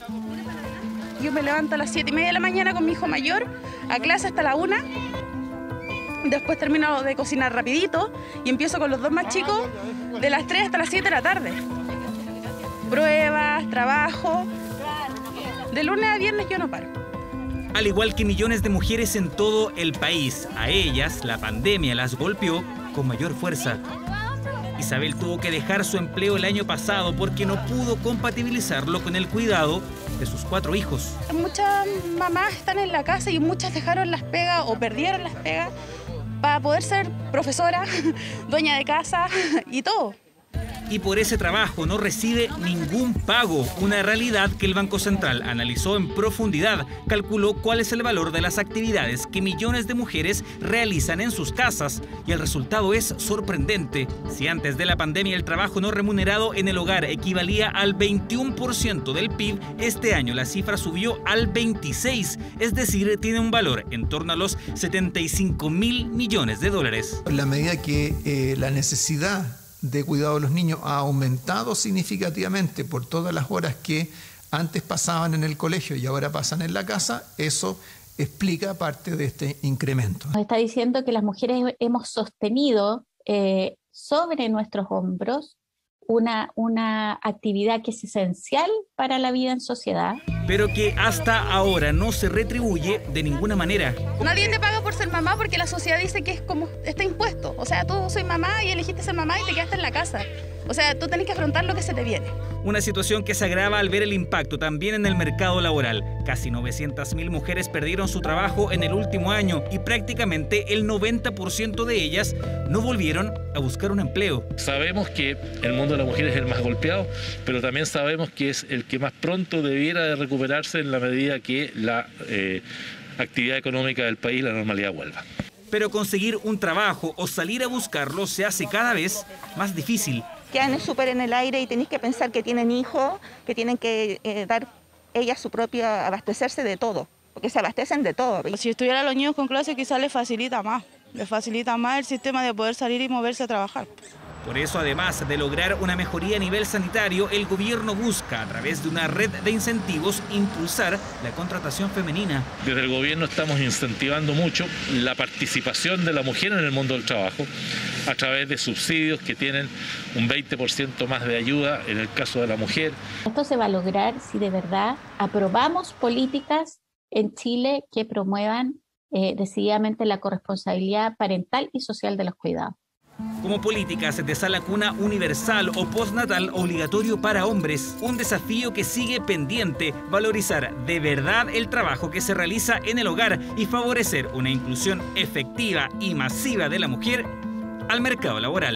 Yo me levanto a las 7:30 de la mañana con mi hijo mayor, a clase hasta la 1. Después termino de cocinar rapidito y empiezo con los dos más chicos de las 3 hasta las 7 de la tarde. Pruebas, trabajo. De lunes a viernes yo no paro. Al igual que millones de mujeres en todo el país, a ellas la pandemia las golpeó con mayor fuerza. Isabel tuvo que dejar su empleo el año pasado porque no pudo compatibilizarlo con el cuidado de sus 4 hijos. Muchas mamás están en la casa y muchas dejaron las pegas o perdieron las pegas para poder ser profesora, dueña de casa y todo. Y por ese trabajo no recibe ningún pago, una realidad que el Banco Central analizó en profundidad, calculó cuál es el valor de las actividades que millones de mujeres realizan en sus casas y el resultado es sorprendente. Si antes de la pandemia el trabajo no remunerado en el hogar equivalía al 21% del PIB, este año la cifra subió al 26%, es decir, tiene un valor en torno a los 75.000 millones de dólares. En la medida que la necesidad de cuidado de los niños ha aumentado significativamente por todas las horas que antes pasaban en el colegio y ahora pasan en la casa, eso explica parte de este incremento. Nos está diciendo que las mujeres hemos sostenido sobre nuestros hombros una actividad que es esencial para la vida en sociedad. Pero que hasta ahora no se retribuye de ninguna manera. Nadie te paga por ser mamá porque la sociedad dice que es como está impuesto. O sea, tú soy mamá y elegiste ser mamá y te quedaste en la casa. O sea, tú tenés que afrontar lo que se te viene. Una situación que se agrava al ver el impacto también en el mercado laboral. Casi 900.000 mujeres perdieron su trabajo en el último año y prácticamente el 90% de ellas no volvieron a buscar un empleo. Sabemos que el mundo de la mujer es el más golpeado, pero también sabemos que es el que más pronto debiera de recuperarse en la medida que la actividad económica del país, la normalidad vuelva. Pero conseguir un trabajo o salir a buscarlo se hace cada vez más difícil. Quedan súper en el aire y tenéis que pensar que tienen hijos, que tienen que dar ellas su propio, abastecerse de todo, porque se abastecen de todo. Si estuvieran los niños con clase quizás les facilita más el sistema de poder salir y moverse a trabajar. Por eso, además de lograr una mejoría a nivel sanitario, el gobierno busca, a través de una red de incentivos, impulsar la contratación femenina. Desde el gobierno estamos incentivando mucho la participación de la mujer en el mundo del trabajo a través de subsidios que tienen un 20% más de ayuda en el caso de la mujer. Esto se va a lograr si de verdad aprobamos políticas en Chile que promuevan decididamente la corresponsabilidad parental y social de los cuidados. Como políticas desde la cuna universal o postnatal obligatorio para hombres, un desafío que sigue pendiente, valorizar de verdad el trabajo que se realiza en el hogar y favorecer una inclusión efectiva y masiva de la mujer al mercado laboral.